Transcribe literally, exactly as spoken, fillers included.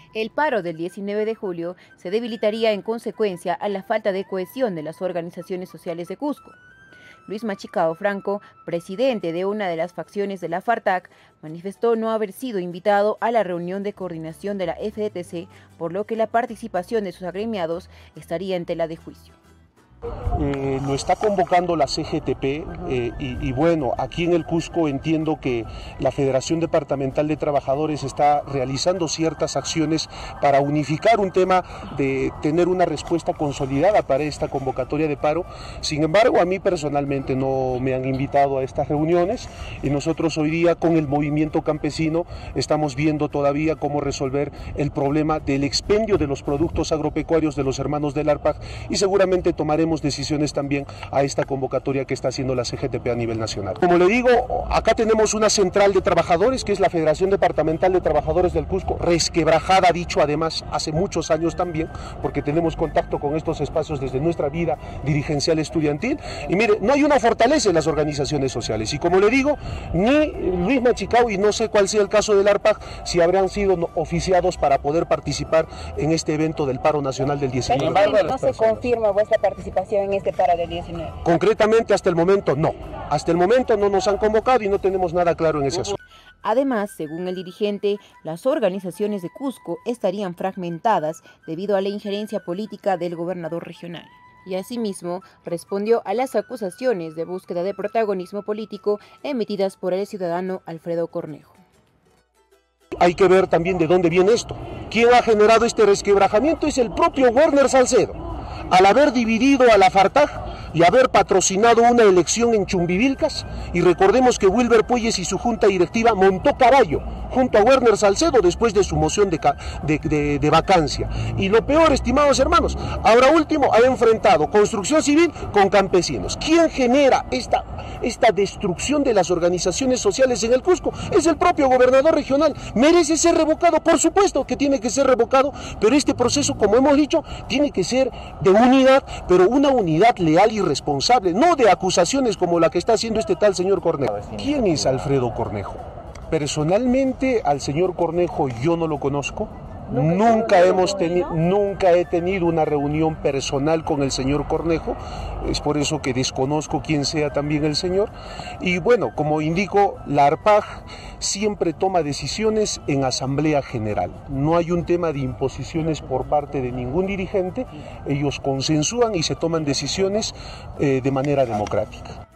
El paro del diecinueve de julio se debilitaría en consecuencia a la falta de cohesión de las organizaciones sociales de Cusco. Luis Machicao Franco, presidente de una de las facciones de la FARTAC, manifestó no haber sido invitado a la reunión de coordinación de la F D T C, por lo que la participación de sus agremiados estaría en tela de juicio. Eh, lo está convocando la C G T P eh, y, y bueno, aquí en el Cusco entiendo que la Federación Departamental de Trabajadores está realizando ciertas acciones para unificar un tema de tener una respuesta consolidada para esta convocatoria de paro. Sin embargo, a mí personalmente no me han invitado a estas reuniones y nosotros hoy día con el movimiento campesino estamos viendo todavía cómo resolver el problema del expendio de los productos agropecuarios de los hermanos del ARPAC y seguramente tomaremos decisiones también a esta convocatoria que está haciendo la C G T P a nivel nacional. Como le digo, acá tenemos una central de trabajadores que es la Federación Departamental de Trabajadores del Cusco, resquebrajada, dicho además hace muchos años también, porque tenemos contacto con estos espacios desde nuestra vida dirigencial estudiantil, y mire, no hay una fortaleza en las organizaciones sociales, y como le digo, ni Luis Machicao, y no sé cuál sea el caso del ARPAC, si habrán sido oficiados para poder participar en este evento del paro nacional del diecinueve. Sin embargo, no se confirma vuestra participación en este paro del diecinueve. Concretamente, hasta el momento no. Hasta el momento no nos han convocado y no tenemos nada claro en ese asunto. Además, según el dirigente, las organizaciones de Cusco estarían fragmentadas debido a la injerencia política del gobernador regional. Y asimismo respondió a las acusaciones de búsqueda de protagonismo político emitidas por el ciudadano Alfredo Cornejo. Hay que ver también de dónde viene esto. ¿Quién ha generado este resquebrajamiento? Es el propio Werner Salcedo. Al haber dividido a la FARTAC y haber patrocinado una elección en Chumbivilcas, y recordemos que Wilber Puelles y su junta directiva montó caballo junto a Werner Salcedo después de su moción de, de, de, de vacancia. Y lo peor, estimados hermanos, ahora último ha enfrentado construcción civil con campesinos. ¿Quién genera esta, esta destrucción de las organizaciones sociales en el Cusco? Es el propio gobernador regional. ¿Merece ser revocado? Por supuesto que tiene que ser revocado, pero este proceso, como hemos dicho, tiene que ser de unidad, pero una unidad leal y responsable, no de acusaciones como la que está haciendo este tal señor Cornejo. ¿Quién es Alfredo Cornejo? Personalmente al señor Cornejo yo no lo conozco. Nunca hemos tenido, nunca he tenido una reunión personal con el señor Cornejo, es por eso que desconozco quién sea también el señor. Y bueno, como indico, la ARPAC siempre toma decisiones en asamblea general. No hay un tema de imposiciones por parte de ningún dirigente, ellos consensúan y se toman decisiones eh, de manera democrática.